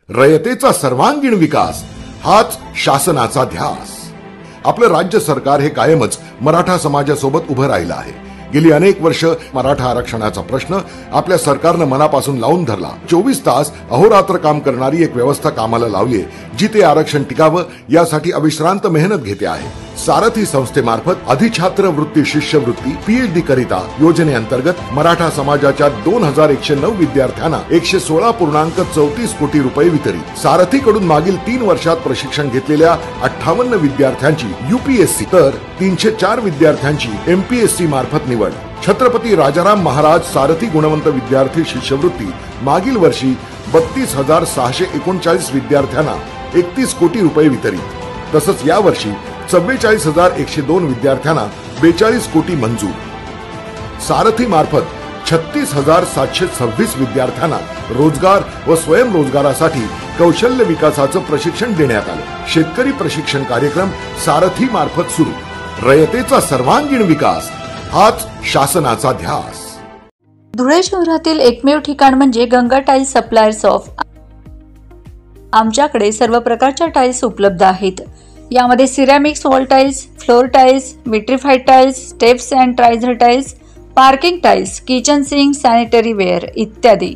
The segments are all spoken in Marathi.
रयतेचा सर्वांगीण विकास हाच शासनाचा ध्यास। आपलं राज्य सरकार हे कायमच मराठा समाजासोबत उभं राहिलं आहे। गेली अनेक वर्ष मराठा आरक्षणाचा प्रश्न आपल्या सरकारनं मनापासून लावून धरला। 24 तास अहोरात्र काम करणारी एक व्यवस्था कामाला लावली आहे, जी ते आरक्षण टिकावं यासाठी अविश्रांत मेहनत घेते आहे। सारथी संस्थेमार्फत अधिछात्र वृत्ती शिष्यवृत्ती PhD करिता योजनेअंतर्गत मराठा समाजाच्या 2109 विद्यार्थ्यांना 116.34 कोटी रुपये वितरित। सारथीकडून मागील 3 वर्षात प्रशिक्षण घेतलेल्या 58 विद्यार्थ्यांची UPSC तर 304 विद्यार्थ्यांची MPSC मार्फत निवड। छत्रपती राजाराम महाराज सारथी गुणवंत विद्यार्थी शिष्यवृत्ती मागील वर्षी 32,639 विद्यार्थ्यांना 31 कोटी रुपये वितरित। तसंच या वर्षी 44,102 विद्यार्थ्यांना 42 कोटी मंजूर। सारथी मार्फत 36,726 विद्यार्थ्यांना रोजगार व स्वयंरोजगारासाठी कौशल्य विकासाचं प्रशिक्षण देण्यात आलं। शेतकरी प्रशिक्षण कार्यक्रम सारथी मार्फत सुरू। रयतेचा सर्वांगीण विकास हाच शासनाचा ध्यास। धुळे शहरातील एकमेव ठिकाण म्हणजे गंगा टाइल्स सप्लायर्स ऑफ। आमच्याकडे सर्व प्रकारच्या टाइल्स उपलब्ध आहेत। यामध्ये ceramics wall tiles, floor tiles, vitrified tiles, steps and riser tiles, parking tiles, kitchen sink, sanitary ware इत्यादी।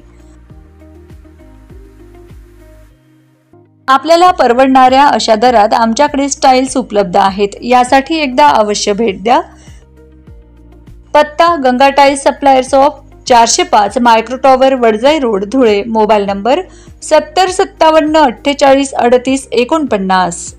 आपल्याला परवडणाऱ्या अशा दरात आमच्याकडे टाइल्स उपलब्ध आहेत। यासाठी एकदा अवश्य भेट द्या। पत्ता Ganga tiles suppliers of, 405 micro tower, Wadjai road, Dhule. Mobile number 7057483849।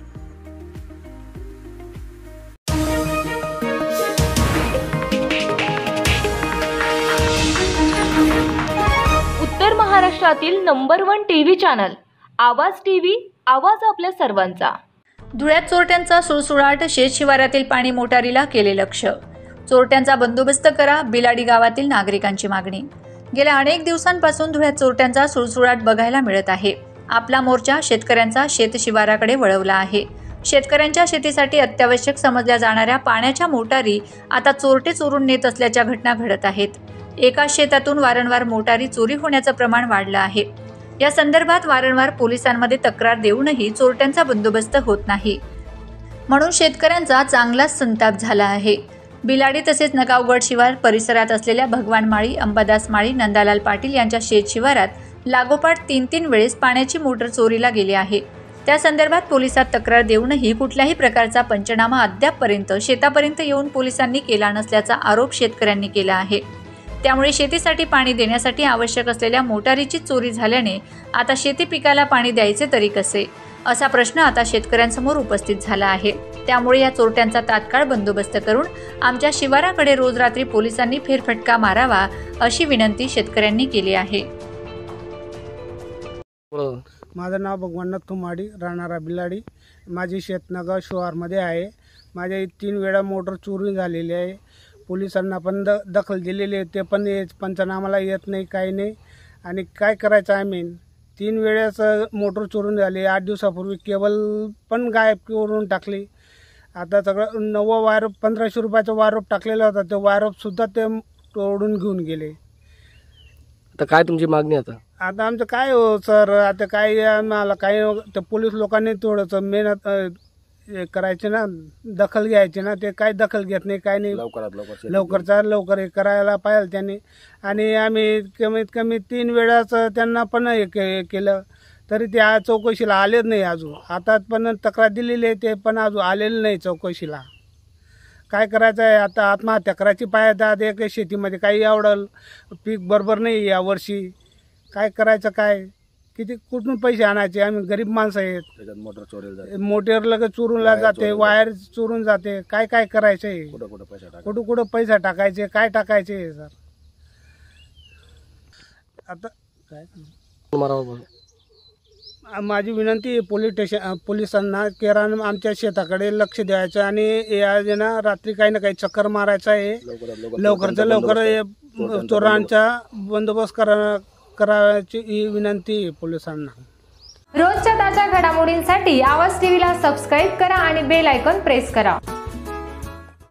उत्तर महाराष्ट्रातील number 1 TV channel Awaaz TV, आवाज आपल्या सर्वांचा। धुळ्यात चोरट्यांचा सुळसुळाट, शेत शिवारातील पाणी मोटारीला केले लक्ष। चोरट्यांचा बंदोबस्त करा, बिलाडी गावातील नागरिकांची मागणी। गेल्या अनेक दिवसांपासून धुळ्यात चोरट्यांचा सुळसुळाट बघायला मिळत आहे। आपला मोर्चा शेतकऱ्यांचा शेत शिवाराकडे वळवला आहे। शेतकऱ्यांच्या शेतीसाठी अत्यावश्यक समजल्या जाणाऱ्या पाण्याच्या मोटारी आता चोरटे चोरून नेत असल्याच्या घटना घडत आहेत। एका शेतातून वारंवार मोटारी चोरी होण्याचं प्रमाण वाढलं आहे। या संदर्भात वारंवार पोलिसांमध्ये तक्रार देऊनही चोरट्यांचा बंदोबस्त होत नाही, म्हणून शेतकऱ्यांचा चांगलाच संताप झाला आहे। बिलाडी तसेच नगावगड शिवार परिसरात असलेल्या भगवान माळी, अंबादास माळी, नंदालाल पाटील यांच्या शेत शिवारात लागोपाठ 3 वेळेस पाण्याची मोटर चोरीला गेली आहे। त्या संदर्भात पोलिसात तक्रार देऊनही कुठल्याही प्रकारचा पंचनामा अद्यापपर्यंत शेतापर्यंत येऊन पोलिसांनी केला नसल्याचा आरोप शेतकऱ्यांनी केला आहे। त्यामुळे शेतीसाठी पाणी देण्यासाठी आवश्यक असलेल्या मोटारीची चोरी झाल्याने आता शेती पिकाला पाणी द्यायचे तरी कसे, असा प्रश्न आता शेतकऱ्यांसमोर उपस्थित झाला आहे। त्यामुळे या चोरट्यांचा तात्काळ बंदोबस्त करून आमच्या शिवाराकडे रोज रात्री पोलिसांनी फेरफटका मारावा, अशी विनंती शेतकऱ्यांनी केली आहे। माझं नाव भगवाननाथ तुमाडी, राहणारा बिलाडी। माझी शेतनगाव शिवारमध्ये आहे। माझ्या 3 वेळा मोटर चोरी झालेली आहे। पोलिसांना पण दखल दिलेली आहे, ते पण पंचनामाला येत नाही, काही नाही। आणि काय करायचं आम्ही? 3 वेळेस मोटर चोरून झाली। 8 दिवसापूर्वी केबल पण गायब करून टाकली। आता सगळं नवं वायरप 1500 रुपयाचा वायरप टाकलेला होता, ते वायरप सुद्धा ते तोडून घेऊन गेले। आता काय तुमची मागणी? आता आमचं काय हो सर, आता काय आम्हाला काय ते पोलीस लोकांनी थोडंसं मेहनत करायची ना, दखल घ्यायची ना। ते काय दखल घेत नाही, काय नाही। लवकरचा लवकर हे करायला पाहिजे त्यांनी। आणि आम्ही कमीत कमी 3 वेळाच त्यांना पण हे केलं, तरी ते आज चौकशीला आलेच नाही अजून। आता पण तक्रार दिलेली आहे, ते पण अजून आलेले नाही चौकशीला। काय करायचं आहे आता? आत्महत्या करायची पाहिजे एक शेतीमध्ये, काही एवढं पीक बरोबर नाही यावर्षी। काय करायचं? काय किती कुठून पैसे आणायचे? आम्ही गरीब माणसं आहेत। मोटर लगेच चोरून जाते, वायर चोरून जाते। काय काय करायचं आहे? कुठं पैसा टाकायचे? काय टाकायचे सर? आता काय माझी विनंती पोलिसांना केरान आमच्या शेताकडे लक्ष द्यायचं आणि या ना रात्री काही ना काही चक्कर मारायचं आहे। लवकरच्या लवकर चोरांचा बंदोबस्त करायची ही विनंती पोलिसांना। रोजच्या ताज्या घडामोडींसाठी आवाज टीव्हीला सबस्क्राइब करा आणि बेल आयकॉन प्रेस करा।